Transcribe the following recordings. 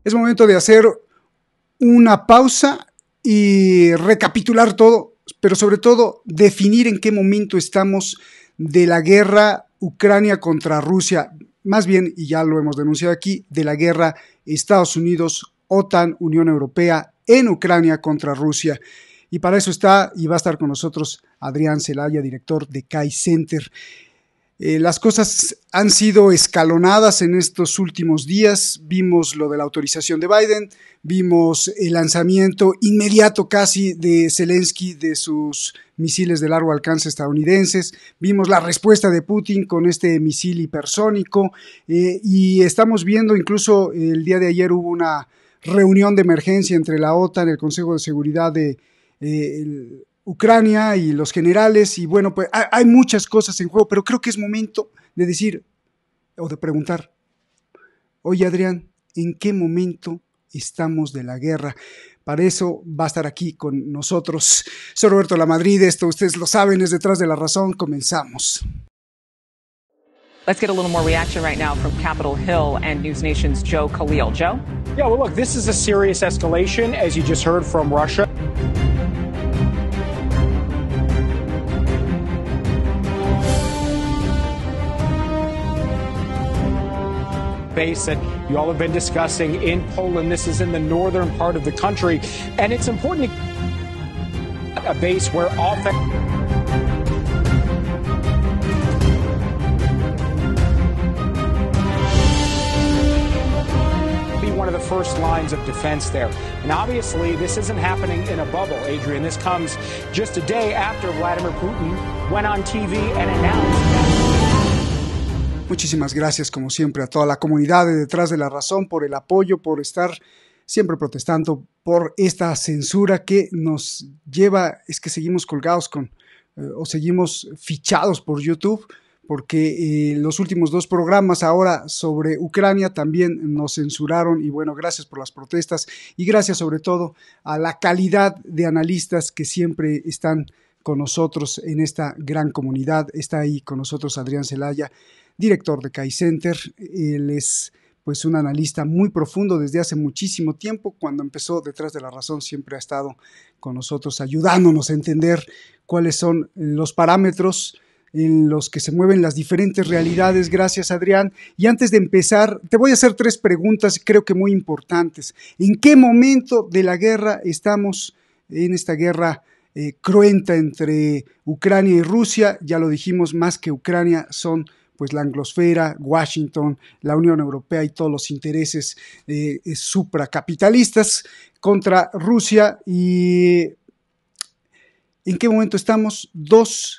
Es momento de hacer una pausa y recapitular todo, pero sobre todo definir en qué momento estamos de la guerra Ucrania contra Rusia, más bien, y ya lo hemos denunciado aquí, de la guerra Estados Unidos, OTAN, Unión Europea en Ucrania contra Rusia. Y para eso está y va a estar con nosotros Adrián Celaya, director de CAI Center. Las cosas han sido escalonadas en estos últimos días. Vimos lo de la autorización de Biden, vimos el lanzamiento inmediato casi de Zelensky de sus misiles de largo alcance estadounidenses, vimos la respuesta de Putin con este misil hipersónico y estamos viendo, incluso el día de ayer hubo una reunión de emergencia entre la OTAN, el Consejo de Seguridad de Ucrania y los generales, y bueno, pues hay muchas cosas en juego, pero creo que es momento de decir o de preguntar, oye Adrián, ¿en qué momento estamos de la guerra? Para eso va a estar aquí con nosotros. Soy Roberto Lamadrid, esto ustedes lo saben, es Detrás de la Razón, comenzamos. Let's get a little more reaction right now from Capitol Hill and News Nation's Joe Khalil. Joe? Yeah, well, look, this is a serious escalation, as you just heard from Russia. Base that you all have been discussing in Poland. This is in the northern part of the country, and it's important to a base where be one of the first lines of defense there. And obviously, this isn't happening in a bubble, Adrian. This comes just a day after Vladimir Putin went on TV and announced. Muchísimas gracias, como siempre, a toda la comunidad de Detrás de la Razón por el apoyo, por estar siempre protestando por esta censura que nos lleva, es que seguimos colgados o seguimos fichados por YouTube, porque los últimos dos programas ahora sobre Ucrania también nos censuraron, y bueno, gracias por las protestas y gracias sobre todo a la calidad de analistas que siempre están con nosotros en esta gran comunidad. Está ahí con nosotros Adrián Celaya, director de CAI Center. Él es pues un analista muy profundo desde hace muchísimo tiempo. Cuando empezó Detrás de la Razón siempre ha estado con nosotros ayudándonos a entender cuáles son los parámetros en los que se mueven las diferentes realidades. Gracias, Adrián. Y antes de empezar, te voy a hacer 3 preguntas, creo que muy importantes. ¿En qué momento de la guerra estamos en esta guerra cruenta entre Ucrania y Rusia? Ya lo dijimos, más que Ucrania son pues la anglosfera, Washington, la Unión Europea y todos los intereses supracapitalistas contra Rusia. ¿Y en qué momento estamos? 2,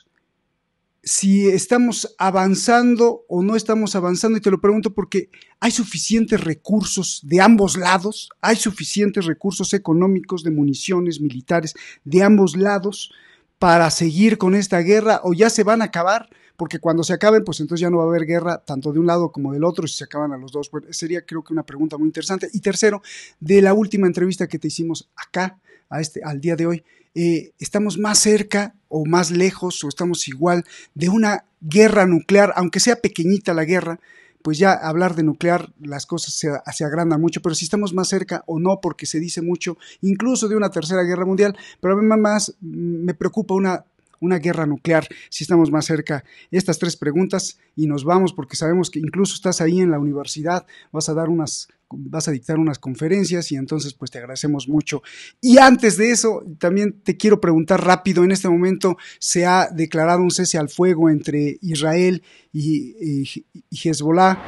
si estamos avanzando o no estamos avanzando, y te lo pregunto porque hay suficientes recursos de ambos lados, hay suficientes recursos económicos, de municiones, militares, de ambos lados para seguir con esta guerra, o ya se van a acabar, porque cuando se acaben, pues entonces ya no va a haber guerra tanto de un lado como del otro, si se acaban a los dos. Pues sería, creo que, una pregunta muy interesante. Y tercero, de la última entrevista que te hicimos acá, al día de hoy, ¿estamos más cerca o más lejos, o estamos igual de una guerra nuclear, aunque sea pequeñita la guerra? Pues ya hablar de nuclear, las cosas se agrandan mucho, pero si estamos más cerca o no, porque se dice mucho, incluso de una tercera guerra mundial, pero a mí más me preocupa una guerra nuclear, si estamos más cerca. Estas 3 preguntas y nos vamos, porque sabemos que incluso estás ahí en la universidad, vas a dictar unas conferencias, y entonces pues te agradecemos mucho. Y antes de eso, también te quiero preguntar rápido, en este momento se ha declarado un cese al fuego entre Israel y Hezbollah.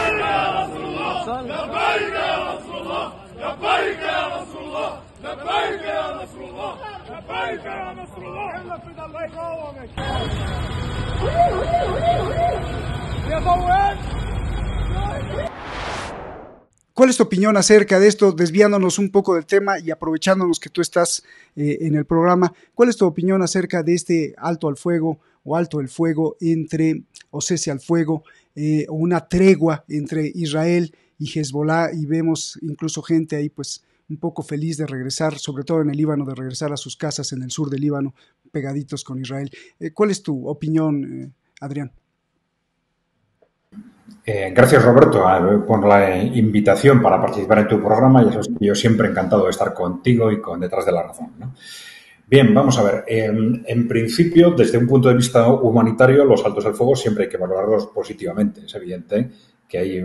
¿Cuál es tu opinión acerca de esto? Desviándonos un poco del tema y aprovechándonos que tú estás en el programa, ¿cuál es tu opinión acerca de este alto al fuego o alto el fuego o cese al fuego, o una tregua entre Israel y Hezbollah? Y vemos incluso gente ahí pues un poco feliz de regresar, sobre todo en el Líbano, de regresar a sus casas en el sur del Líbano, pegaditos con Israel. ¿Cuál es tu opinión, Adrián? Gracias, Roberto, por la invitación para participar en tu programa. Ya sabes que yo siempre encantado de estar contigo y con Detrás de la Razón, ¿no? Bien, vamos a ver. En principio, desde un punto de vista humanitario, los altos al fuego siempre hay que valorarlos positivamente. Es evidente que hay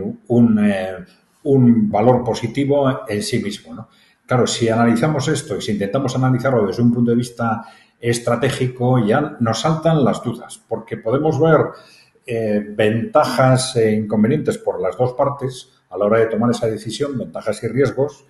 un valor positivo en sí mismo, ¿no? Claro, si analizamos esto y si intentamos analizarlo desde un punto de vista estratégico, ya nos saltan las dudas, porque podemos ver ventajas e inconvenientes por las dos partes a la hora de tomar esa decisión, ventajas y riesgos,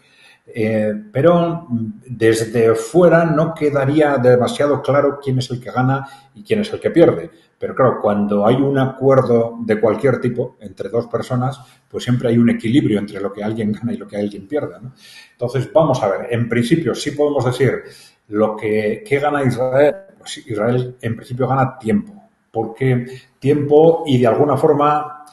pero desde fuera no quedaría demasiado claro quién es el que gana y quién es el que pierde. Pero claro, cuando hay un acuerdo de cualquier tipo entre dos personas, pues siempre hay un equilibrio entre lo que alguien gana y lo que alguien pierde, ¿no? Entonces, vamos a ver, en principio sí podemos decir ¿qué gana Israel? Pues Israel en principio gana tiempo. Porque tiempo y de alguna forma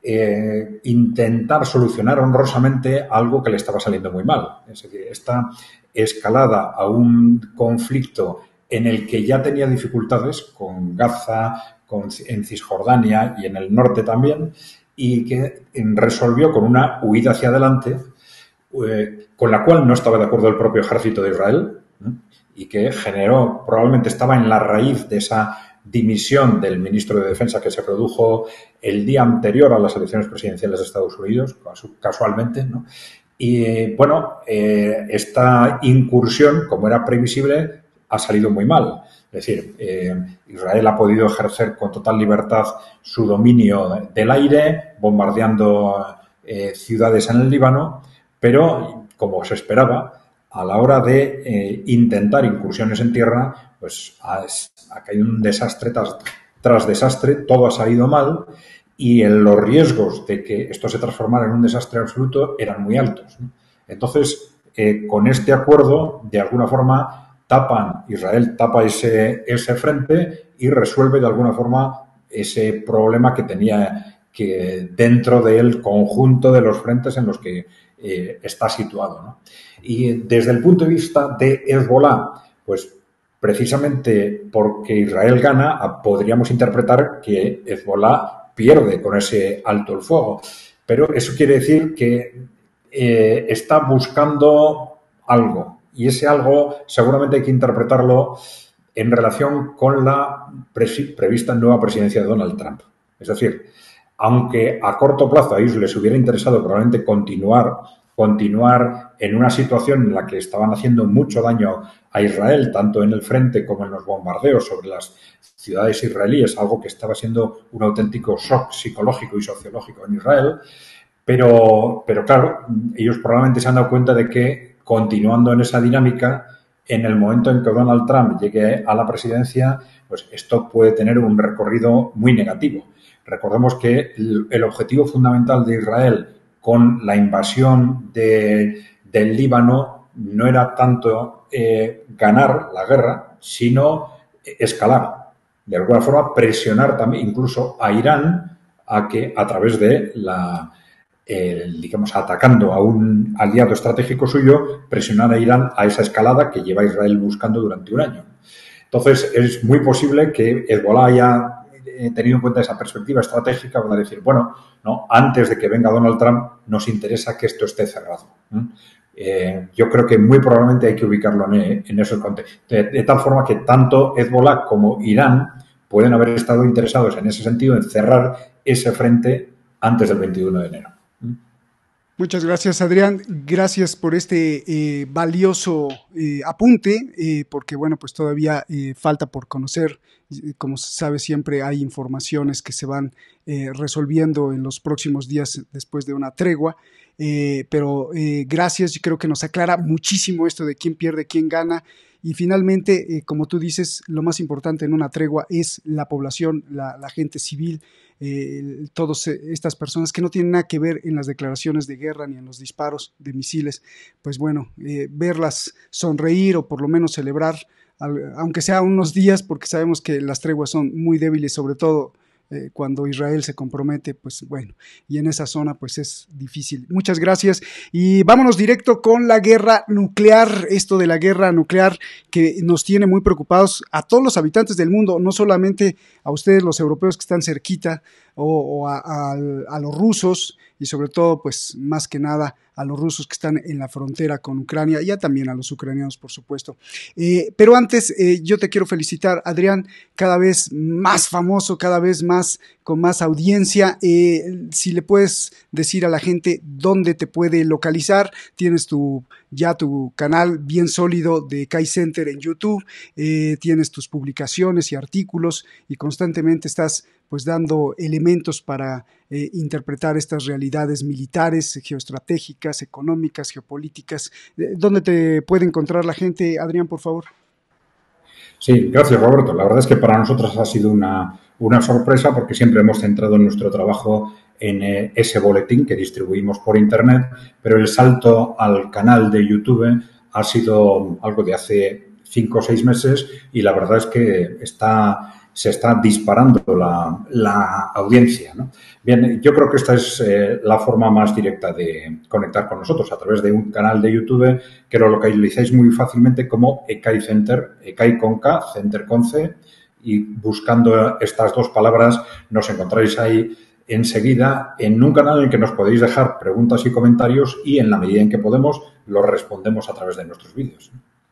intentar solucionar honrosamente algo que le estaba saliendo muy mal. Es decir, esta escalada a un conflicto en el que ya tenía dificultades con Gaza, en Cisjordania y en el norte también, y que resolvió con una huida hacia adelante, con la cual no estaba de acuerdo el propio ejército de Israel, ¿no? Y que generó, probablemente estaba en la raíz de esa dimisión del ministro de Defensa que se produjo el día anterior a las elecciones presidenciales de Estados Unidos, casualmente, ¿no? Y bueno, esta incursión, como era previsible, ha salido muy mal. Es decir, Israel ha podido ejercer con total libertad su dominio del aire, bombardeando ciudades en el Líbano, pero, como se esperaba, a la hora de intentar incursiones en tierra, pues ha caído un desastre tras desastre, todo ha salido mal y los riesgos de que esto se transformara en un desastre absoluto eran muy altos, ¿no? Entonces, con este acuerdo, de alguna forma, Israel tapa ese frente y resuelve de alguna forma ese problema que tenía que dentro del conjunto de los frentes en los que está situado, ¿no? Y desde el punto de vista de Hezbollah, pues precisamente porque Israel gana, podríamos interpretar que Hezbollah pierde con ese alto el fuego. Pero eso quiere decir que está buscando algo. Y ese algo seguramente hay que interpretarlo en relación con la prevista nueva presidencia de Donald Trump. Es decir, aunque a corto plazo a ellos les hubiera interesado probablemente continuar en una situación en la que estaban haciendo mucho daño a Israel, tanto en el frente como en los bombardeos sobre las ciudades israelíes, algo que estaba siendo un auténtico shock psicológico y sociológico en Israel, pero claro, ellos probablemente se han dado cuenta de que, continuando en esa dinámica, en el momento en que Donald Trump llegue a la presidencia, pues esto puede tener un recorrido muy negativo. Recordemos que el objetivo fundamental de Israel con la invasión del Líbano no era tanto ganar la guerra, sino escalar. De alguna forma, presionar también incluso a Irán a que, a través de atacando a un aliado estratégico suyo, presionar a Irán a esa escalada que lleva Israel buscando durante un año. Entonces, es muy posible que Hezbollah haya tenido en cuenta esa perspectiva estratégica para decir, bueno, no, antes de que venga Donald Trump, nos interesa que esto esté cerrado. Yo creo que muy probablemente hay que ubicarlo en ese contexto. De tal forma que tanto Hezbollah como Irán pueden haber estado interesados en ese sentido, en cerrar ese frente antes del 21 de enero. Muchas gracias, Adrián. Gracias por este valioso apunte, porque bueno, pues todavía falta por conocer. Como se sabe, siempre hay informaciones que se van resolviendo en los próximos días después de una tregua. Pero gracias, yo creo que nos aclara muchísimo esto de quién pierde, quién gana. Y finalmente, como tú dices, lo más importante en una tregua es la población, la gente civil, todas estas personas que no tienen nada que ver en las declaraciones de guerra ni en los disparos de misiles. Pues bueno, verlas sonreír o por lo menos celebrar, aunque sea unos días, porque sabemos que las treguas son muy débiles, sobre todo cuando Israel se compromete, pues bueno, y en esa zona pues es difícil. Muchas gracias y vámonos directo con la guerra nuclear, esto de la guerra nuclear que nos tiene muy preocupados a todos los habitantes del mundo, no solamente a ustedes los europeos que están cerquita, a los rusos y sobre todo, pues más que nada a los rusos que están en la frontera con Ucrania y también a los ucranianos, por supuesto. Pero antes, yo te quiero felicitar, Adrián, cada vez más famoso, cada vez más con más audiencia. Si le puedes decir a la gente dónde te puede localizar, tienes ya tu canal bien sólido de Kai Center en YouTube, tienes tus publicaciones y artículos y constantemente estás pues dando elementos para interpretar estas realidades militares, geoestratégicas, económicas, geopolíticas. ¿Dónde te puede encontrar la gente, Adrián, por favor? Sí, gracias, Roberto. La verdad es que para nosotros ha sido una sorpresa porque siempre hemos centrado nuestro trabajo en ese boletín que distribuimos por Internet, pero el salto al canal de YouTube ha sido algo de hace 5 o 6 meses y la verdad es que se está disparando la audiencia, ¿no? Bien, yo creo que esta es la forma más directa de conectar con nosotros, a través de un canal de YouTube que lo localizáis muy fácilmente como Ekai Center, Ekai con K, Center con C, y buscando estas dos palabras nos encontráis ahí enseguida en un canal en el que nos podéis dejar preguntas y comentarios y en la medida en que podemos los respondemos a través de nuestros vídeos.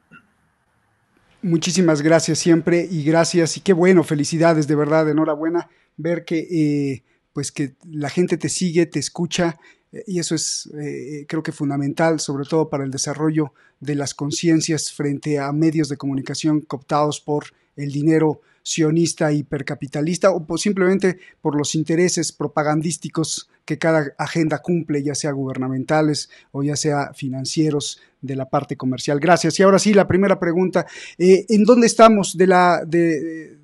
Muchísimas gracias siempre y gracias y qué bueno, felicidades, de verdad, enhorabuena ver que pues que la gente te sigue, te escucha y eso es creo que fundamental, sobre todo para el desarrollo de las conciencias frente a medios de comunicación cooptados por el dinero sionista hipercapitalista o simplemente por los intereses propagandísticos que cada agenda cumple, ya sea gubernamentales o ya sea financieros de la parte comercial. Gracias. Y ahora sí, la primera pregunta, ¿en dónde estamos de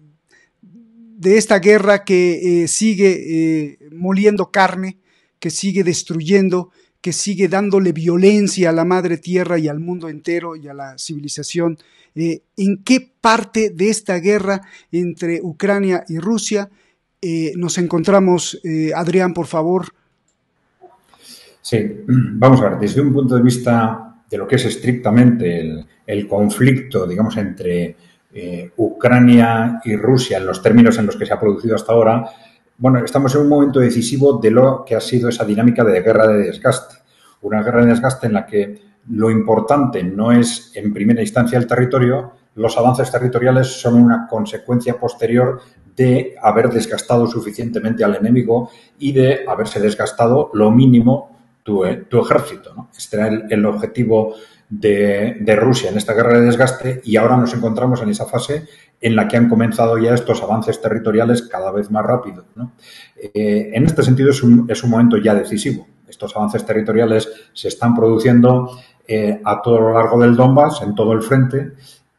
esta guerra que sigue moliendo carne, que sigue destruyendo, que sigue dándole violencia a la madre tierra y al mundo entero y a la civilización? ¿En qué parte de esta guerra entre Ucrania y Rusia nos encontramos, Adrián, por favor? Sí, vamos a ver, desde un punto de vista de lo que es estrictamente el conflicto, digamos, entre Ucrania y Rusia en los términos en los que se ha producido hasta ahora, bueno, estamos en un momento decisivo de lo que ha sido esa dinámica de guerra de desgaste. Una guerra de desgaste en la que lo importante no es en primera instancia el territorio, los avances territoriales son una consecuencia posterior de haber desgastado suficientemente al enemigo y de haberse desgastado lo mínimo tu ejército, ¿no? Este era el objetivo de Rusia en esta guerra de desgaste y ahora nos encontramos en esa fase en la que han comenzado ya estos avances territoriales cada vez más rápido, ¿no? En este sentido es un momento ya decisivo. Estos avances territoriales se están produciendo a todo lo largo del Donbass, en todo el frente.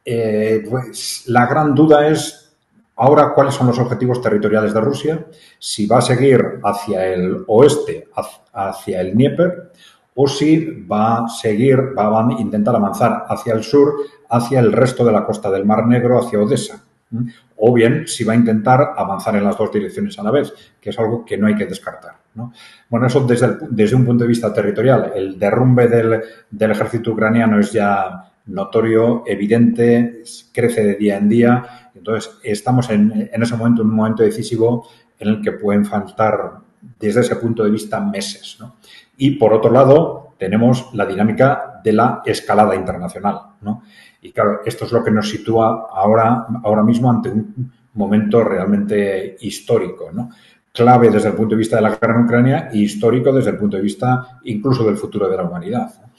Pues la gran duda es ahora cuáles son los objetivos territoriales de Rusia, si va a seguir hacia el oeste, hacia el Dnieper, o si va a intentar avanzar hacia el sur, hacia el resto de la costa del Mar Negro, hacia Odessa. O bien si va a intentar avanzar en las dos direcciones a la vez, que es algo que no hay que descartar, ¿no? Bueno, eso desde un punto de vista territorial. El derrumbe del ejército ucraniano es ya notorio, evidente, crece de día en día. Entonces, estamos en ese momento, en un momento decisivo en el que pueden faltar, desde ese punto de vista, meses, ¿no? Y, por otro lado, tenemos la dinámica de la escalada internacional, ¿no? Y, claro, esto es lo que nos sitúa ahora mismo ante un momento realmente histórico, ¿no? Clave desde el punto de vista de la guerra en Ucrania y histórico desde el punto de vista incluso del futuro de la humanidad, ¿no?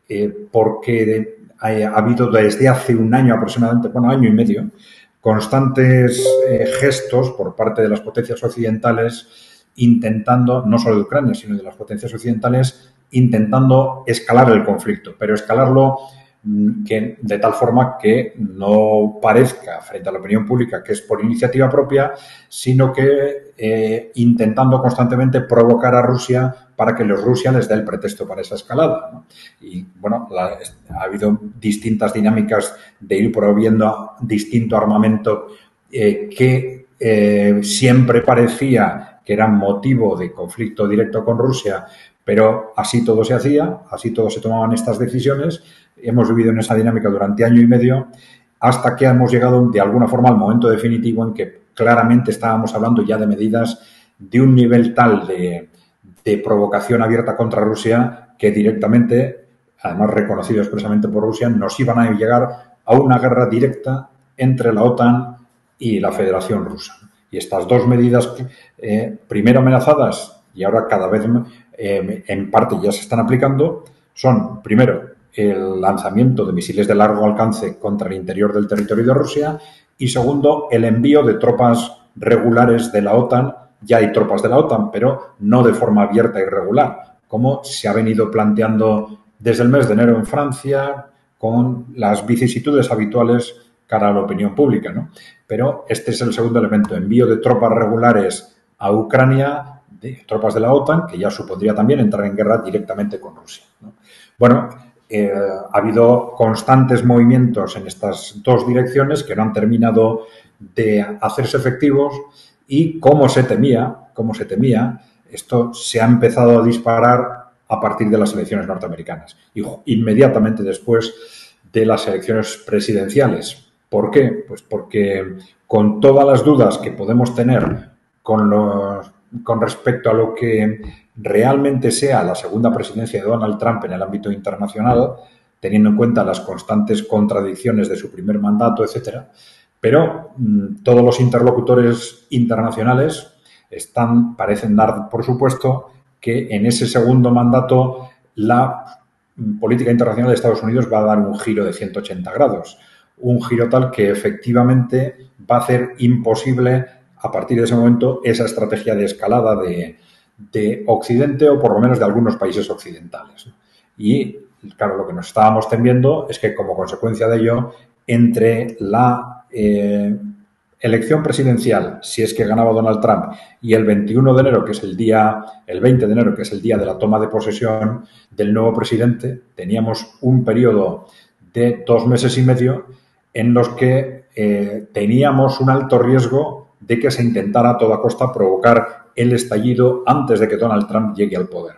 Porque ha habido desde hace un año aproximadamente, bueno, año y medio, constantes gestos por parte de las potencias occidentales intentando, no solo de Ucrania, sino de las potencias occidentales, intentando escalar el conflicto, pero escalarlo de tal forma que no parezca frente a la opinión pública que es por iniciativa propia, sino que intentando constantemente provocar a Rusia para que Rusia les dé el pretexto para esa escalada, ¿no? Y, bueno, ha habido distintas dinámicas de ir prohibiendo distinto armamento que siempre parecía que eran motivo de conflicto directo con Rusia, pero así todo se hacía, así todo se tomaban estas decisiones. Hemos vivido en esa dinámica durante año y medio hasta que hemos llegado de alguna forma al momento definitivo en que claramente estábamos hablando ya de medidas de un nivel tal de provocación abierta contra Rusia que directamente, además reconocido expresamente por Rusia, nos iban a llegar a una guerra directa entre la OTAN y la Federación Rusa. Y estas dos medidas, primero amenazadas y ahora cada vez en parte ya se están aplicando, son, primero, el lanzamiento de misiles de largo alcance contra el interior del territorio de Rusia y, segundo, el envío de tropas regulares de la OTAN. Ya hay tropas de la OTAN, pero no de forma abierta y regular, como se ha venido planteando desde el mes de enero en Francia, con las vicisitudes habituales cara a la opinión pública, ¿no? Pero este es el segundo elemento, envío de tropas regulares a Ucrania, de tropas de la OTAN, que ya supondría también entrar en guerra directamente con Rusia, ¿no? Bueno, ha habido constantes movimientos en estas dos direcciones que no han terminado de hacerse efectivos y, como se temía, esto se ha empezado a disparar a partir de las elecciones norteamericanas y inmediatamente después de las elecciones presidenciales. ¿Por qué? Pues porque con todas las dudas que podemos tener con respecto a lo que realmente sea la segunda presidencia de Donald Trump en el ámbito internacional, teniendo en cuenta las constantes contradicciones de su primer mandato, etcétera, pero todos los interlocutores internacionales parecen dar por supuesto que en ese segundo mandato la política internacional de Estados Unidos va a dar un giro de 180 grados. Un giro tal que efectivamente va a hacer imposible a partir de ese momento esa estrategia de escalada de Occidente o por lo menos de algunos países occidentales. Y claro, lo que nos estábamos temiendo es que como consecuencia de ello, entre la elección presidencial, si es que ganaba Donald Trump, y el 21 de enero, que es el 20 de enero, que es el día de la toma de posesión del nuevo presidente, teníamos un periodo de 2 meses y medio en los que teníamos un alto riesgo de que se intentara a toda costa provocar el estallido antes de que Donald Trump llegue al poder.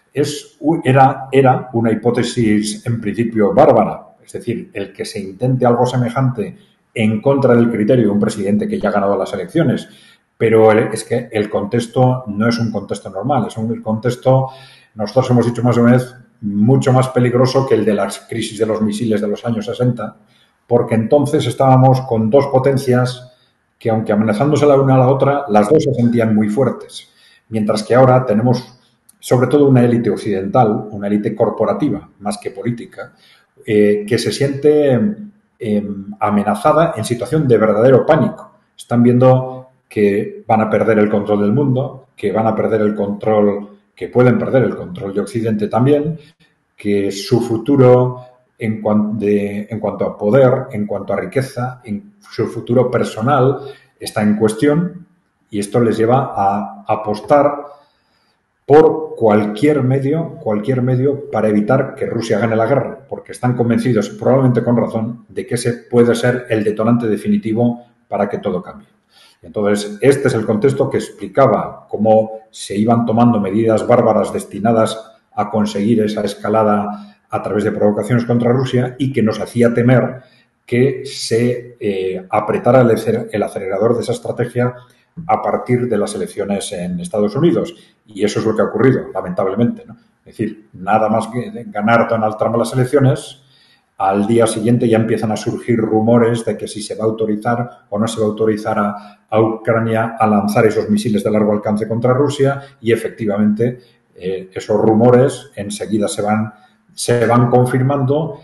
Era una hipótesis en principio bárbara, es decir, el que se intente algo semejante en contra del criterio de un presidente que ya ha ganado las elecciones, pero es que el contexto no es un contexto normal, es un contexto, nosotros hemos dicho más de una vez, mucho más peligroso que el de las crisis de los misiles de los años 60, porque entonces estábamos con dos potencias que, aunque amenazándose la una a la otra, las dos se sentían muy fuertes, mientras que ahora tenemos sobre todo una élite occidental, una élite corporativa, más que política, que se siente amenazada en situación de verdadero pánico. Están viendo que van a perder el control del mundo, que van a perder el control, que pueden perder el control de Occidente también, que su futuro en cuanto a poder, en cuanto a riqueza, en su futuro personal está en cuestión, y esto les lleva a apostar por cualquier medio para evitar que Rusia gane la guerra, porque están convencidos, probablemente con razón, de que ese puede ser el detonante definitivo para que todo cambie. Entonces, este es el contexto que explicaba cómo se iban tomando medidas bárbaras destinadas a conseguir esa escalada a través de provocaciones contra Rusia y que nos hacía temer que se apretara el acelerador de esa estrategia a partir de las elecciones en Estados Unidos. Y eso es lo que ha ocurrido, lamentablemente, ¿no? Es decir, nada más que ganar Donald Trump las elecciones, al día siguiente ya empiezan a surgir rumores de que si se va a autorizar o no se va a autorizar a Ucrania a lanzar esos misiles de largo alcance contra Rusia, y efectivamente esos rumores enseguida se van confirmando,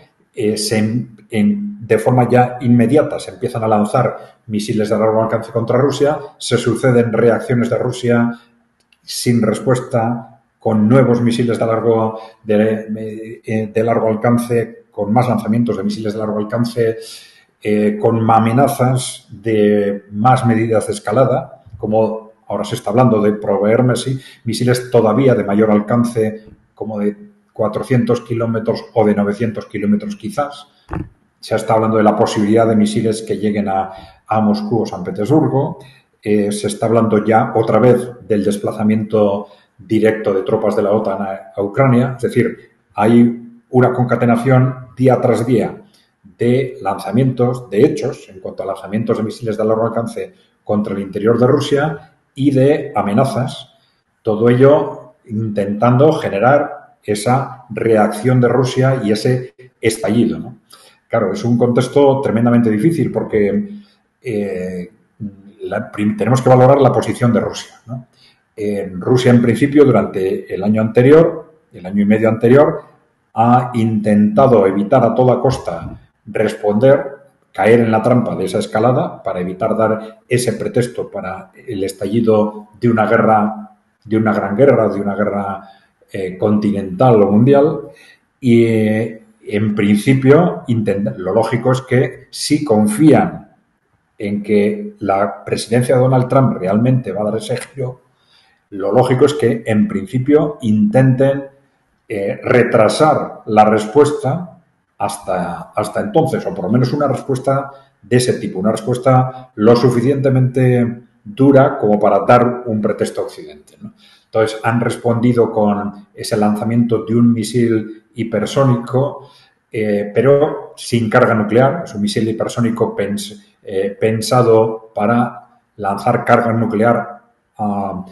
de forma ya inmediata se empiezan a lanzar misiles de largo alcance contra Rusia, se suceden reacciones de Rusia sin respuesta con nuevos misiles de largo alcance, con más lanzamientos de misiles de largo alcance, con amenazas de más medidas de escalada, como ahora se está hablando de proveer misiles todavía de mayor alcance, como de 400 kilómetros o de 900 kilómetros quizás. Se está hablando de la posibilidad de misiles que lleguen a Moscú o San Petersburgo. Se está hablando ya otra vez del desplazamiento directo de tropas de la OTAN a Ucrania. Es decir, hay una concatenación día tras día de lanzamientos, de hechos, en cuanto a lanzamientos de misiles de largo alcance contra el interior de Rusia, y de amenazas, todo ello intentando generar esa reacción de Rusia y ese estallido, ¿no? Claro, es un contexto tremendamente difícil porque tenemos que valorar la posición de Rusia, ¿no? Rusia, en principio, durante el año y medio anterior, ha intentado evitar a toda costa caer en la trampa de esa escalada para evitar dar ese pretexto para el estallido de una guerra, de una gran guerra, de una guerra continental o mundial. Y en principio, lo lógico es que si confían en que la presidencia de Donald Trump realmente va a dar ese giro, lo lógico es que en principio intenten retrasar la respuesta hasta entonces, o por lo menos una respuesta de ese tipo, una respuesta lo suficientemente dura como para dar un pretexto a Occidente, ¿no? Entonces, han respondido con ese lanzamiento de un misil hipersónico, pero sin carga nuclear. Es un misil hipersónico pensado para lanzar carga nuclear a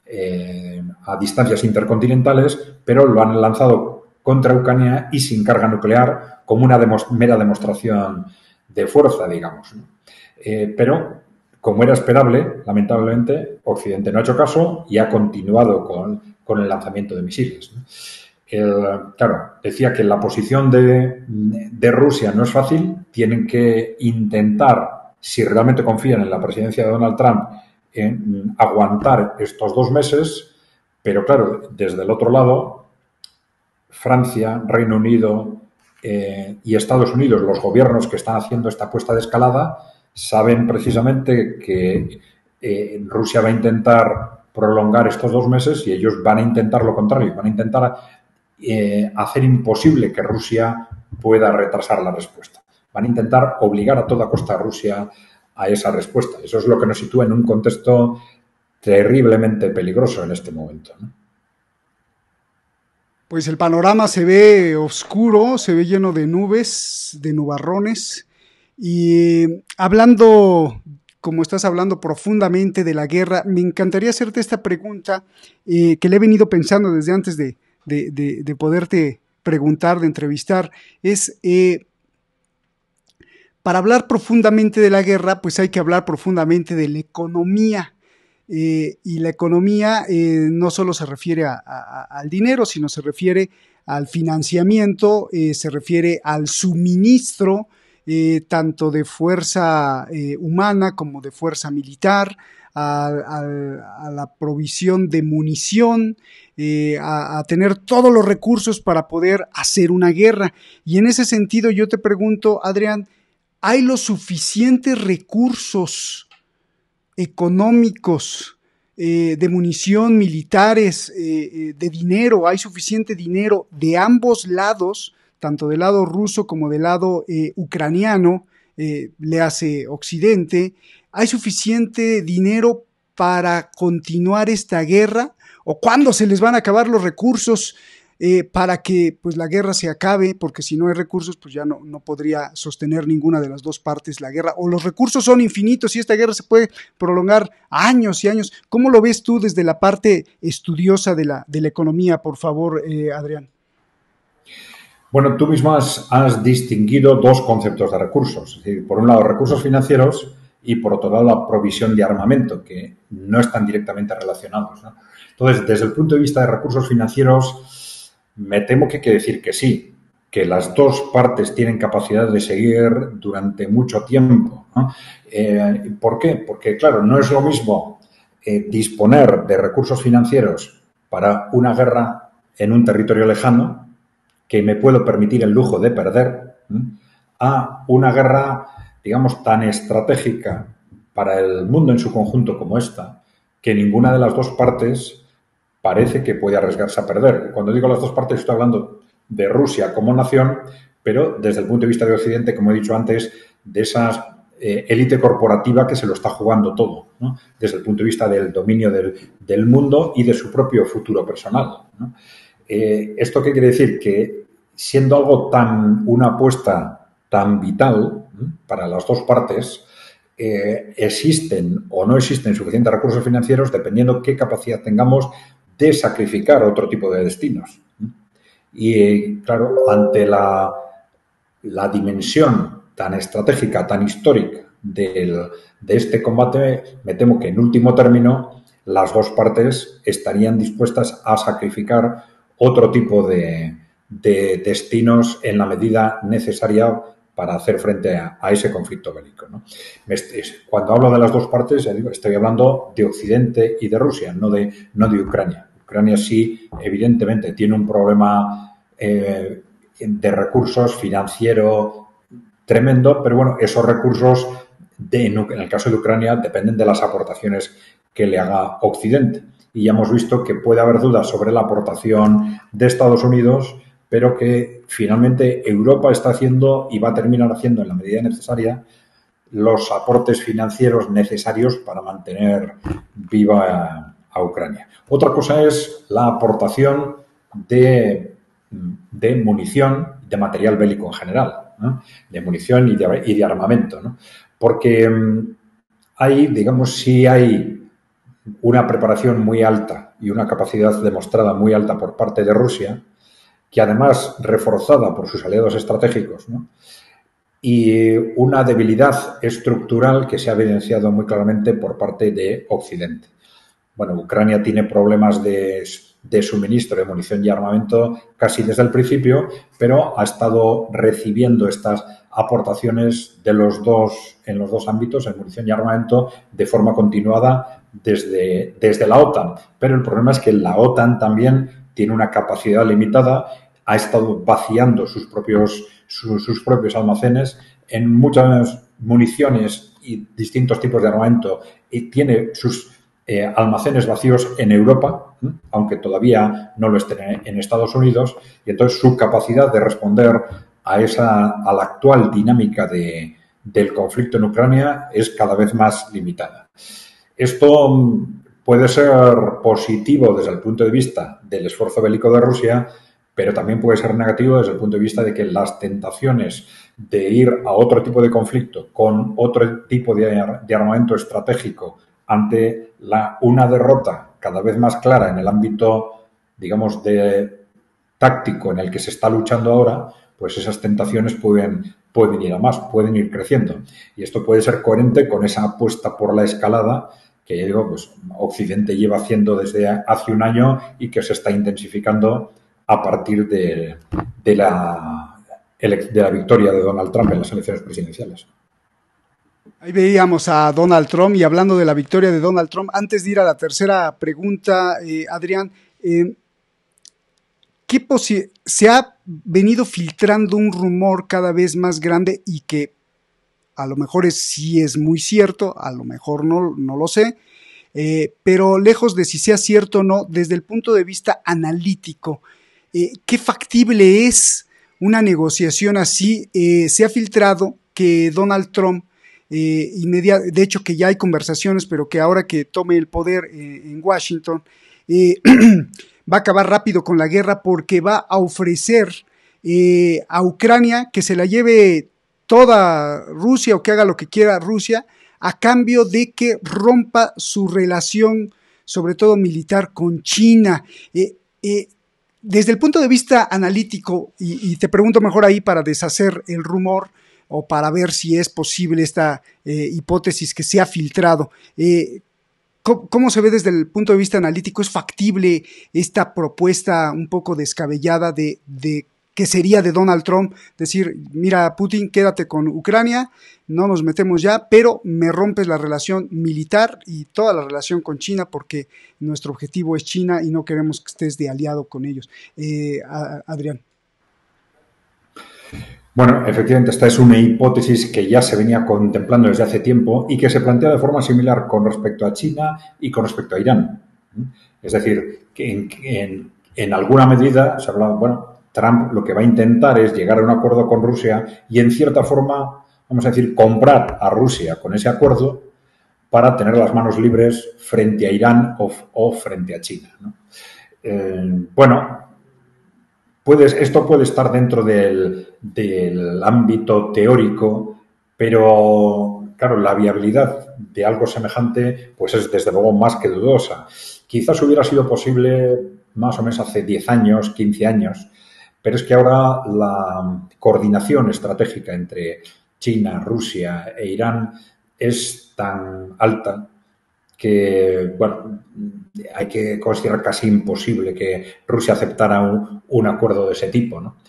distancias intercontinentales, pero lo han lanzado contra Ucrania y sin carga nuclear como una mera demostración de fuerza, digamos, ¿no? Pero, como era esperable, lamentablemente, Occidente no ha hecho caso y ha continuado con el lanzamiento de misiles, ¿no? Claro, decía que la posición de Rusia no es fácil. Tienen que intentar, si realmente confían en la presidencia de Donald Trump, en aguantar estos 2 meses, pero claro, desde el otro lado, Francia, Reino Unido y Estados Unidos, los gobiernos que están haciendo esta apuesta de escalada, saben precisamente que Rusia va a intentar prolongar estos 2 meses y ellos van a intentar lo contrario, van a intentar hacer imposible que Rusia pueda retrasar la respuesta. Van a intentar obligar a toda costa a Rusia a esa respuesta. Eso es lo que nos sitúa en un contexto terriblemente peligroso en este momento, ¿no? Pues el panorama se ve oscuro, se ve lleno de nubes, de nubarrones. Y hablando, como estás hablando profundamente de la guerra, me encantaría hacerte esta pregunta que le he venido pensando desde antes de poderte preguntar, de entrevistar. Para hablar profundamente de la guerra, pues hay que hablar profundamente de la economía. Y la economía no solo se refiere al dinero, sino se refiere al financiamiento, se refiere al suministro, tanto de fuerza humana como de fuerza militar, a la provisión de munición, a tener todos los recursos para poder hacer una guerra. Y en ese sentido yo te pregunto, Adrián, ¿hay los suficientes recursos económicos, de munición, militares, de dinero? ¿Hay suficiente dinero de ambos lados, tanto del lado ruso como del lado ucraniano, le hace Occidente? ¿Hay suficiente dinero para continuar esta guerra? ¿O cuándo se les van a acabar los recursos para que pues, la guerra se acabe? Porque si no hay recursos, pues ya no podría sostener ninguna de las dos partes la guerra. O los recursos son infinitos y esta guerra se puede prolongar años y años. ¿Cómo lo ves tú desde la parte estudiosa de la economía, por favor, Adrián? Bueno, tú mismo has distinguido 2 conceptos de recursos. Es decir, por un lado, recursos financieros y por otro lado, la provisión de armamento, que no están directamente relacionados, ¿no? Entonces, desde el punto de vista de recursos financieros, me temo que hay que decir que sí, que las dos partes tienen capacidad de seguir durante mucho tiempo, ¿no? ¿Por qué? Porque, claro, no es lo mismo disponer de recursos financieros para una guerra en un territorio lejano, que me puedo permitir el lujo de perder, a una guerra, digamos, tan estratégica para el mundo en su conjunto como esta, que ninguna de las dos partes parece que puede arriesgarse a perder. Cuando digo las dos partes, estoy hablando de Rusia como nación, pero desde el punto de vista de Occidente, como he dicho antes, de esa élite corporativa que se lo está jugando todo, ¿no? Desde el punto de vista del dominio del mundo y de su propio futuro personal, ¿no? ¿Esto qué quiere decir? Que siendo una apuesta tan vital para las dos partes, existen o no existen suficientes recursos financieros dependiendo qué capacidad tengamos de sacrificar otro tipo de destinos. Y claro, ante la dimensión tan estratégica, tan histórica de este combate, me temo que en último término las dos partes estarían dispuestas a sacrificar otro tipo de destinos en la medida necesaria para hacer frente a ese conflicto bélico, ¿no? Cuando hablo de las dos partes, estoy hablando de Occidente y de Rusia, no de Ucrania. Ucrania sí, evidentemente, tiene un problema de recursos financiero tremendo, pero bueno, esos recursos, en el caso de Ucrania, dependen de las aportaciones que le haga Occidente. Y ya hemos visto que puede haber dudas sobre la aportación de Estados Unidos, pero que finalmente Europa está haciendo y va a terminar haciendo en la medida necesaria los aportes financieros necesarios para mantener viva a Ucrania. Otra cosa es la aportación de munición, de material bélico en general, ¿no? De munición y de armamento, ¿no? Porque hay, digamos, sí hay una preparación muy alta y una capacidad demostrada muy alta por parte de Rusia, que además reforzada por sus aliados estratégicos, ¿no? Y una debilidad estructural que se ha evidenciado muy claramente por parte de Occidente. Bueno, Ucrania tiene problemas de suministro de munición y armamento casi desde el principio, pero ha estado recibiendo estas aportaciones en los dos ámbitos, en munición y armamento, de forma continuada desde la OTAN. Pero el problema es que la OTAN también tiene una capacidad limitada, ha estado vaciando sus propios almacenes en muchas municiones y distintos tipos de armamento, y tiene sus almacenes vacíos en Europa, aunque todavía no lo estén en Estados Unidos, y entonces su capacidad de responder a la actual dinámica del conflicto en Ucrania es cada vez más limitada. Esto puede ser positivo desde el punto de vista del esfuerzo bélico de Rusia, pero también puede ser negativo desde el punto de vista de que las tentaciones de ir a otro tipo de conflicto con otro tipo de armamento estratégico ante una derrota cada vez más clara en el ámbito, digamos, táctico en el que se está luchando ahora, pues esas tentaciones pueden ir a más, pueden ir creciendo. Y esto puede ser coherente con esa apuesta por la escalada que, ya digo, pues Occidente lleva haciendo desde hace un año y que se está intensificando a partir de la victoria de Donald Trump en las elecciones presidenciales. Ahí veíamos a Donald Trump, y hablando de la victoria de Donald Trump, antes de ir a la tercera pregunta, Adrián, se ha venido filtrando un rumor cada vez más grande y que a lo mejor sí es muy cierto, a lo mejor no lo sé, pero lejos de si sea cierto o no, desde el punto de vista analítico, ¿qué factible es una negociación así? Se ha filtrado que Donald Trump, de hecho que ya hay conversaciones, pero que ahora que tome el poder en Washington, va a acabar rápido con la guerra porque va a ofrecer a Ucrania que se la lleve toda Rusia o que haga lo que quiera Rusia a cambio de que rompa su relación, sobre todo militar, con China. Desde el punto de vista analítico, y te pregunto mejor ahí para deshacer el rumor o para ver si es posible esta hipótesis que se ha filtrado, ¿cómo se ve desde el punto de vista analítico? ¿Es factible esta propuesta un poco descabellada de que sería de Donald Trump? Decir, mira, Putin, quédate con Ucrania, no nos metemos ya, pero me rompes la relación militar y toda la relación con China porque nuestro objetivo es China y no queremos que estés de aliado con ellos. Adrián. Bueno, efectivamente, esta es una hipótesis que ya se venía contemplando desde hace tiempo y que se plantea de forma similar con respecto a China y con respecto a Irán. Es decir, que en alguna medida se habla, bueno, Trump lo que va a intentar es llegar a un acuerdo con Rusia y, en cierta forma, vamos a decir, comprar a Rusia con ese acuerdo para tener las manos libres frente a Irán o frente a China, ¿no? Bueno, esto puede estar dentro del ámbito teórico, pero claro, la viabilidad de algo semejante pues es desde luego más que dudosa. Quizás hubiera sido posible más o menos hace 10 años, 15 años, pero es que ahora la coordinación estratégica entre China, Rusia e Irán es tan alta que, bueno, hay que considerar casi imposible que Rusia aceptara un acuerdo de ese tipo, ¿no?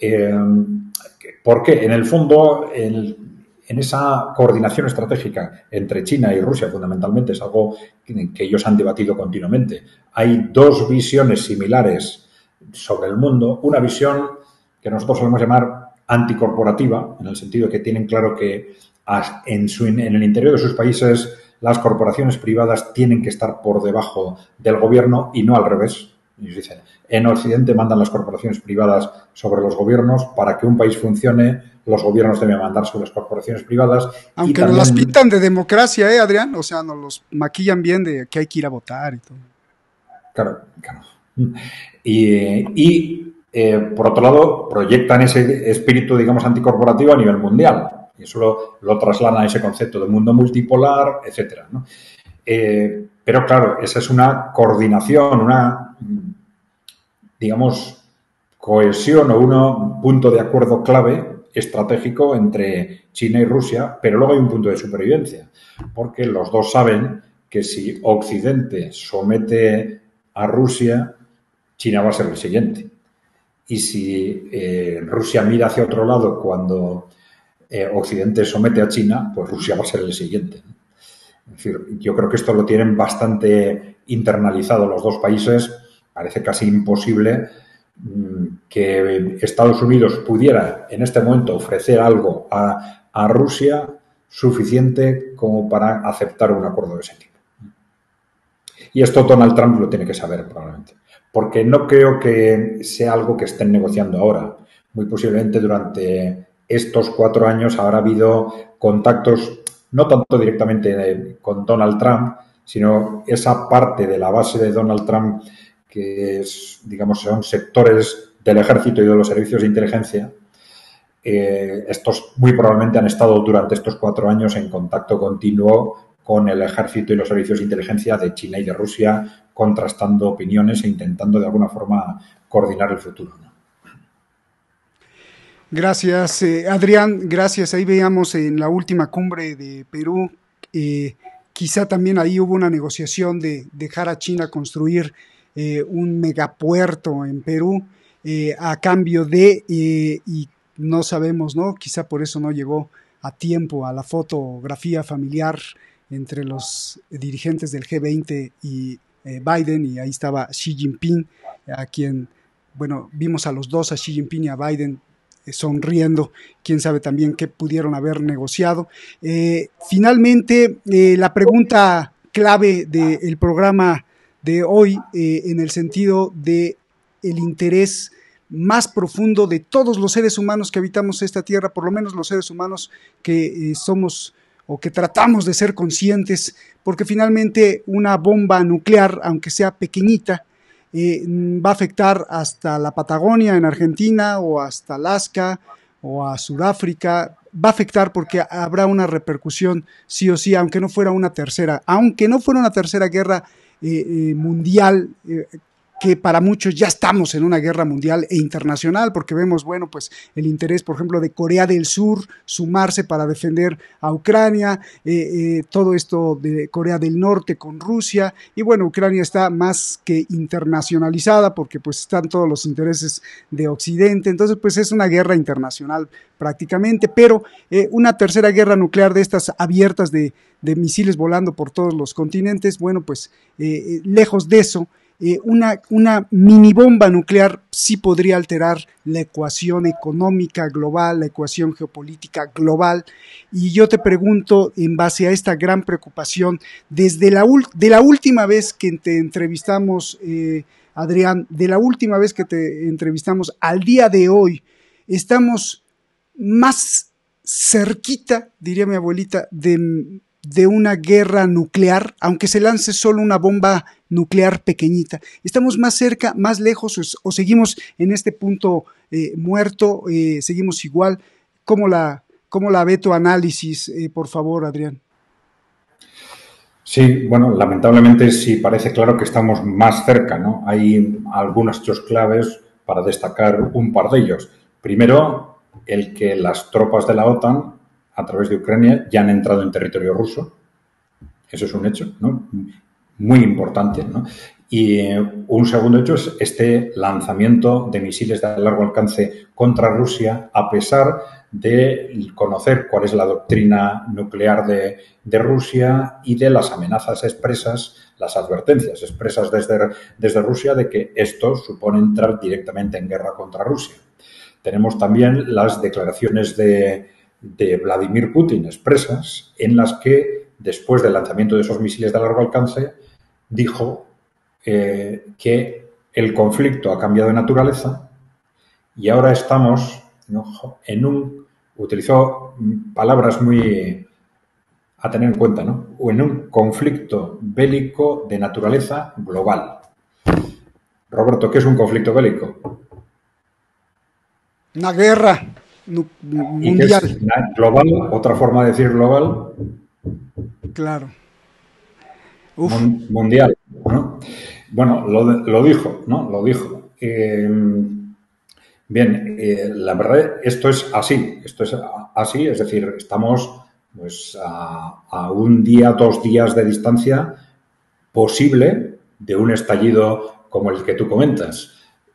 ¿Por qué? En el fondo, en esa coordinación estratégica entre China y Rusia, fundamentalmente, es algo que ellos han debatido continuamente. Hay dos visiones similares sobre el mundo. Una visión que nosotros solemos llamar anticorporativa, en el sentido de que tienen claro que en el interior de sus países las corporaciones privadas tienen que estar por debajo del gobierno y no al revés. Ellos dicen, en Occidente mandan las corporaciones privadas sobre los gobiernos. Para que un país funcione, los gobiernos deben mandar sobre las corporaciones privadas. Aunque y también, nos las pintan de democracia, Adrián, o sea, nos los maquillan bien de que hay que ir a votar y todo. Claro, claro. Y por otro lado, proyectan ese espíritu, digamos, anticorporativo a nivel mundial. Y eso lo trasladan a ese concepto de mundo multipolar, etcétera, ¿no? Pero claro, esa es una coordinación, una, digamos, cohesión o un punto de acuerdo clave estratégico entre China y Rusia, pero luego hay un punto de supervivencia, porque los dos saben que si Occidente somete a Rusia, China va a ser el siguiente. Y si Rusia mira hacia otro lado cuando Occidente somete a China, pues Rusia va a ser el siguiente. Es decir, yo creo que esto lo tienen bastante internalizado los dos países. Parece casi imposible que Estados Unidos pudiera en este momento ofrecer algo a Rusia suficiente como para aceptar un acuerdo de ese tipo. Y esto Donald Trump lo tiene que saber probablemente, porque no creo que sea algo que estén negociando ahora. Muy posiblemente durante estos 4 años habrá habido contactos, no tanto directamente con Donald Trump, sino esa parte de la base de Donald Trump que es, digamos, son sectores del ejército y de los servicios de inteligencia. Estos muy probablemente han estado durante estos 4 años en contacto continuo con el ejército y los servicios de inteligencia de China y de Rusia, contrastando opiniones e intentando de alguna forma coordinar el futuro, ¿no? Gracias, Adrián, gracias. Ahí veíamos en la última cumbre de Perú, quizá también ahí hubo una negociación de dejar a China construir un megapuerto en Perú a cambio de, y no sabemos, ¿no? Quizá por eso no llegó a tiempo a la fotografía familiar entre los dirigentes del G20 y Biden, y ahí estaba Xi Jinping, a quien, bueno, vimos a los dos, a Xi Jinping y a Biden, sonriendo, quién sabe también qué pudieron haber negociado. Finalmente, la pregunta clave del programa de hoy, en el sentido de el interés más profundo de todos los seres humanos que habitamos esta tierra, por lo menos los seres humanos que somos o que tratamos de ser conscientes, porque finalmente una bomba nuclear, aunque sea pequeñita, va a afectar hasta la Patagonia en Argentina o hasta Alaska o a Sudáfrica. Va a afectar porque habrá una repercusión sí o sí, aunque no fuera una tercera guerra mundial, que para muchos ya estamos en una guerra mundial e internacional, porque vemos, bueno, pues el interés, por ejemplo, de Corea del Sur sumarse para defender a Ucrania, todo esto de Corea del Norte con Rusia, y bueno, Ucrania está más que internacionalizada porque pues están todos los intereses de Occidente, entonces pues es una guerra internacional prácticamente, pero una tercera guerra nuclear de estas abiertas de misiles volando por todos los continentes, bueno, pues lejos de eso, una mini bomba nuclear sí podría alterar la ecuación económica global, la ecuación geopolítica global, y yo te pregunto, en base a esta gran preocupación, desde de la última vez que te entrevistamos, Adrián, de la última vez que te entrevistamos al día de hoy, estamos más cerquita, diría mi abuelita, de una guerra nuclear, aunque se lance solo una bomba nuclear pequeñita. ¿Estamos más cerca, más lejos, o seguimos en este punto muerto, seguimos igual? ¿Cómo la ¿Cómo la ve tu análisis, por favor, Adrián? Sí, bueno, lamentablemente sí parece claro que estamos más cerca, ¿no? Hay algunos hechos claves para destacar un par de ellos. Primero, el que las tropas de la OTAN, a través de Ucrania, ya han entrado en territorio ruso. Eso es un hecho, ¿no? Muy importante, ¿no? Y un segundo hecho es este lanzamiento de misiles de largo alcance contra Rusia, a pesar de conocer cuál es la doctrina nuclear de Rusia y de las amenazas expresas, las advertencias expresas desde Rusia de que esto supone entrar directamente en guerra contra Rusia. Tenemos también las declaraciones de Vladimir Putin expresas en las que, después del lanzamiento de esos misiles de largo alcance, dijo que el conflicto ha cambiado de naturaleza y ahora estamos utilizó palabras muy a tener en cuenta, ¿no? O en un conflicto bélico de naturaleza global. Roberto, ¿qué es un conflicto bélico? Una guerra mundial. ¿Y qué es global? Otra forma de decir global. Claro. Mundial, ¿no? Bueno, lo dijo, ¿no? Lo dijo. Bien, la verdad, esto es así, es decir, estamos pues a un día, 2 días de distancia posible de un estallido como el que tú comentas.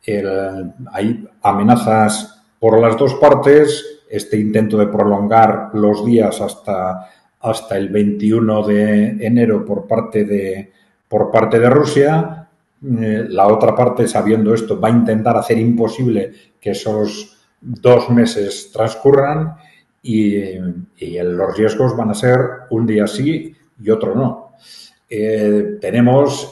Hay amenazas por las dos partes, este intento de prolongar los días hasta el 21 de enero por parte de Rusia. La otra parte, sabiendo esto, va a intentar hacer imposible que esos 2 meses transcurran y los riesgos van a ser un día sí y otro no. Tenemos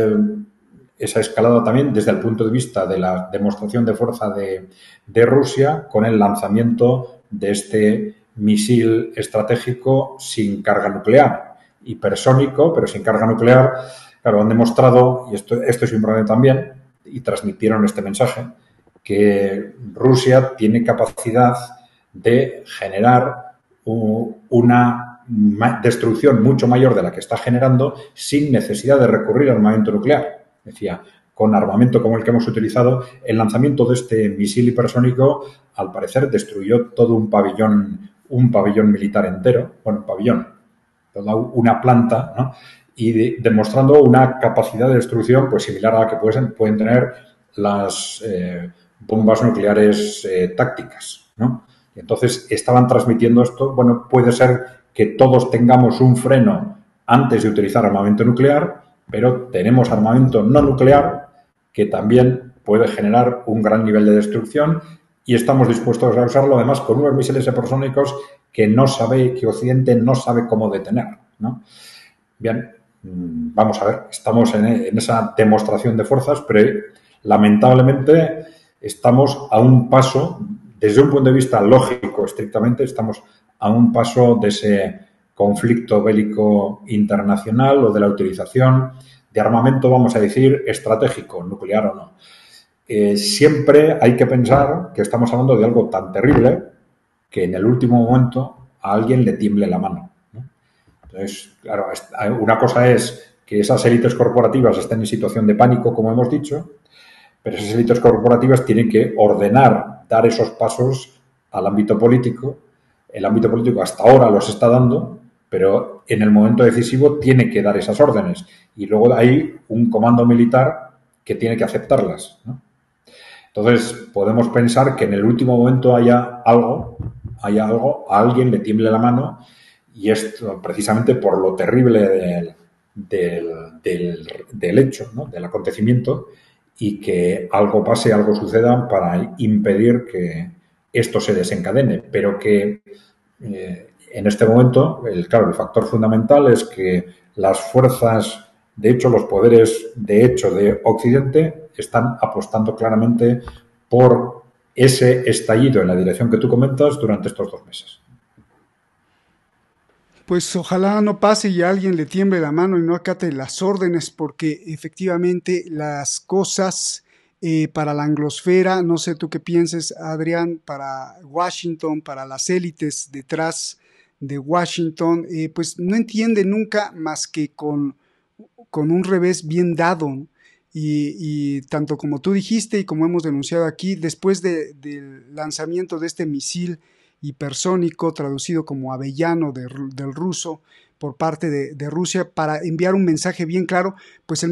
esa escalada también desde el punto de vista de la demostración de fuerza de Rusia con el lanzamiento de este misil estratégico sin carga nuclear, hipersónico, pero sin carga nuclear. Claro, han demostrado, y esto es importante también, y transmitieron este mensaje, que Rusia tiene capacidad de generar una destrucción mucho mayor de la que está generando sin necesidad de recurrir al armamento nuclear. Decía, con armamento como el que hemos utilizado, el lanzamiento de este misil hipersónico, al parecer, destruyó todo un pabellón militar entero, bueno, un pabellón, toda una planta, ¿no? Y demostrando una capacidad de destrucción pues similar a la que pueden tener las bombas nucleares tácticas, ¿no? Y entonces estaban transmitiendo esto. Bueno, puede ser que todos tengamos un freno antes de utilizar armamento nuclear, pero tenemos armamento no nuclear que también puede generar un gran nivel de destrucción y estamos dispuestos a usarlo además con unos misiles hipersónicos que Occidente no sabe cómo detener, ¿no? Bien, vamos a ver, estamos en esa demostración de fuerzas, pero lamentablemente estamos a un paso, desde un punto de vista lógico estrictamente, estamos a un paso de ese conflicto bélico internacional o de la utilización de armamento, vamos a decir, estratégico, nuclear o no. Siempre hay que pensar que estamos hablando de algo tan terrible que en el último momento a alguien le tiemble la mano, ¿no? Entonces, claro, una cosa es que esas élites corporativas estén en situación de pánico, como hemos dicho, pero esas élites corporativas tienen que ordenar, dar esos pasos al ámbito político. El ámbito político hasta ahora los está dando, pero en el momento decisivo tiene que dar esas órdenes. Y luego hay un comando militar que tiene que aceptarlas, ¿no? Entonces, podemos pensar que en el último momento haya algo, a alguien le tiemble la mano, y esto precisamente por lo terrible del hecho, ¿no? Del acontecimiento, y que algo pase, algo suceda para impedir que esto se desencadene. Pero que en este momento, el factor fundamental es que las fuerzas, de hecho, los poderes de Occidente están apostando claramente por ese estallido en la dirección que tú comentas durante estos 2 meses. Pues ojalá no pase y a alguien le tiemble la mano y no acate las órdenes, porque efectivamente las cosas para la anglosfera, no sé tú qué pienses, Adrián, para Washington, para las élites detrás de Washington, pues no entiende nunca más que con un revés bien dado, ¿no? Y tanto como tú dijiste y como hemos denunciado aquí, después del lanzamiento de este misil hipersónico, traducido como avellano del ruso, por parte de Rusia, para enviar un mensaje bien claro, pues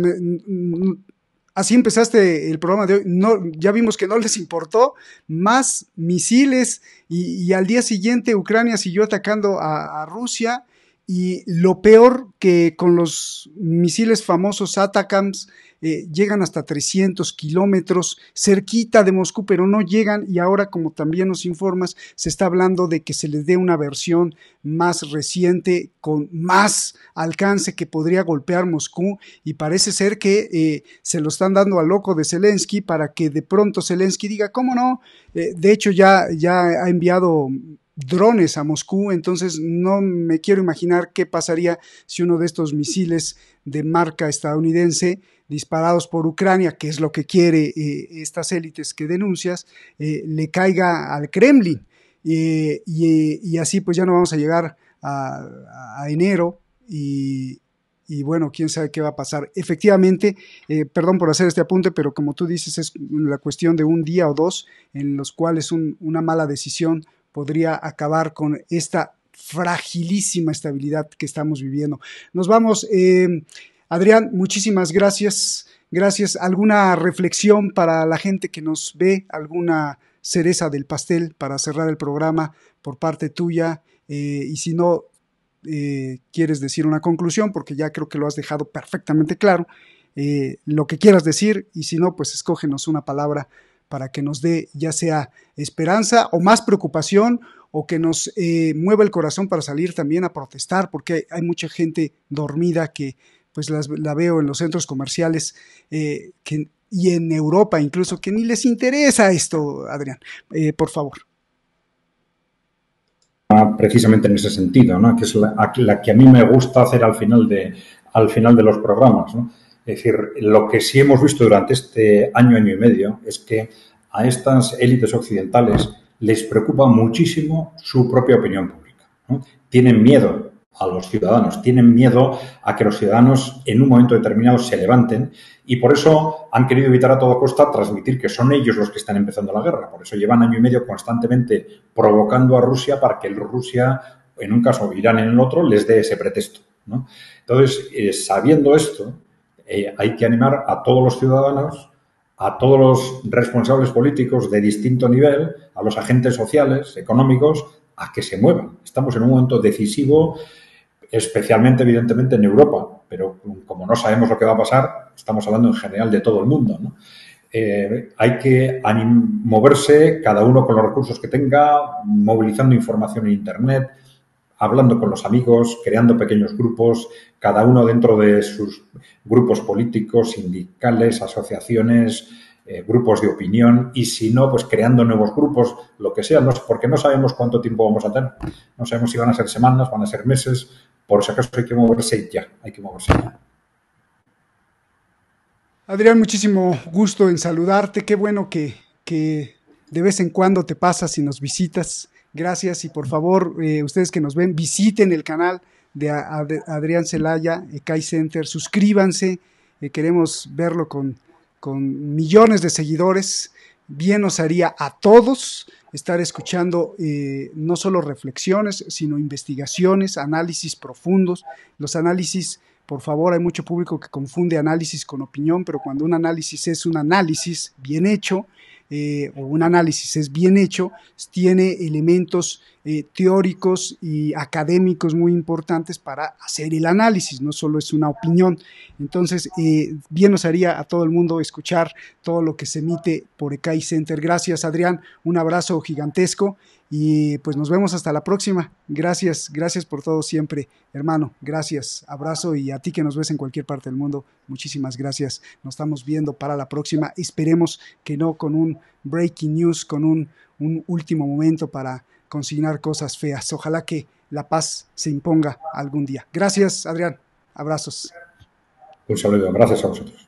así empezaste el programa de hoy. No, ya vimos que no les importó, más misiles, y al día siguiente Ucrania siguió atacando a Rusia, y lo peor, que con los misiles famosos ATACMS llegan hasta 300 kilómetros, cerquita de Moscú, pero no llegan, y ahora, como también nos informas, se está hablando de que se les dé una versión más reciente, con más alcance, que podría golpear Moscú, y parece ser que se lo están dando al loco de Zelensky, para que de pronto Zelensky diga, ¿cómo no? De hecho, ya ha enviado drones a Moscú, entonces no me quiero imaginar qué pasaría si uno de estos misiles de marca estadounidense, disparados por Ucrania, que es lo que quiere estas élites que denuncias, le caiga al Kremlin, y así pues ya no vamos a llegar a enero, y bueno, quién sabe qué va a pasar. Efectivamente, perdón por hacer este apunte, pero como tú dices, es la cuestión de un día o dos en los cuales una mala decisión podría acabar con esta fragilísima estabilidad que estamos viviendo. Nos vamos. Adrián, muchísimas gracias. Gracias. ¿Alguna reflexión para la gente que nos ve? ¿Alguna cereza del pastel para cerrar el programa por parte tuya? Y si no quieres decir una conclusión, porque ya creo que lo has dejado perfectamente claro, lo que quieras decir, y si no, pues escógenos una palabra para que nos dé ya sea esperanza o más preocupación, o que nos mueva el corazón para salir también a protestar, porque hay mucha gente dormida que pues la veo en los centros comerciales y en Europa incluso, que ni les interesa esto, Adrián. Por favor. Precisamente en ese sentido, ¿no? Que es la que a mí me gusta hacer al final de los programas, ¿no? Es decir, lo que sí hemos visto durante este año y medio es que a estas élites occidentales les preocupa muchísimo su propia opinión pública, ¿no? Tienen miedo a los ciudadanos, tienen miedo a que los ciudadanos en un momento determinado se levanten, y por eso han querido evitar a toda costa transmitir que son ellos los que están empezando la guerra. Por eso llevan año y medio constantemente provocando a Rusia para que Rusia, en un caso, Irán en el otro, les dé ese pretexto, ¿no? Entonces, sabiendo esto, hay que animar a todos los ciudadanos, a todos los responsables políticos de distinto nivel, a los agentes sociales, económicos, a que se muevan. Estamos en un momento decisivo, especialmente, evidentemente, en Europa, pero como no sabemos lo que va a pasar, estamos hablando en general de todo el mundo, ¿no? Hay que moverse, cada uno con los recursos que tenga, movilizando información en Internet, hablando con los amigos, creando pequeños grupos, cada uno dentro de sus grupos políticos, sindicales, asociaciones, grupos de opinión, y si no, pues creando nuevos grupos, lo que sea, porque no sabemos cuánto tiempo vamos a tener. No sabemos si van a ser semanas, van a ser meses. Por si acaso hay que moverse ya, hay que moverse ya. Adrián, muchísimo gusto en saludarte. Qué bueno que de vez en cuando te pasas y nos visitas. Gracias, y por favor, ustedes que nos ven, visiten el canal de Adrián Celaya, ECAI Center, suscríbanse, queremos verlo con millones de seguidores. Bien nos haría a todos estar escuchando no solo reflexiones, sino investigaciones, análisis profundos. Los análisis, por favor, hay mucho público que confunde análisis con opinión, pero cuando un análisis es un análisis bien hecho, o un análisis es bien hecho, tiene elementos teóricos y académicos muy importantes para hacer el análisis, no solo es una opinión. Entonces, bien nos haría a todo el mundo escuchar todo lo que se emite por ECAI Center. Gracias, Adrián, un abrazo gigantesco, y pues nos vemos hasta la próxima. Gracias por todo siempre, hermano. Gracias, abrazo, y a ti que nos ves en cualquier parte del mundo, muchísimas gracias. Nos estamos viendo para la próxima. Esperemos que no con un breaking news, con un último momento para consignar cosas feas. Ojalá que la paz se imponga algún día. Gracias, Adrián. Abrazos. Un saludo. Gracias a vosotros.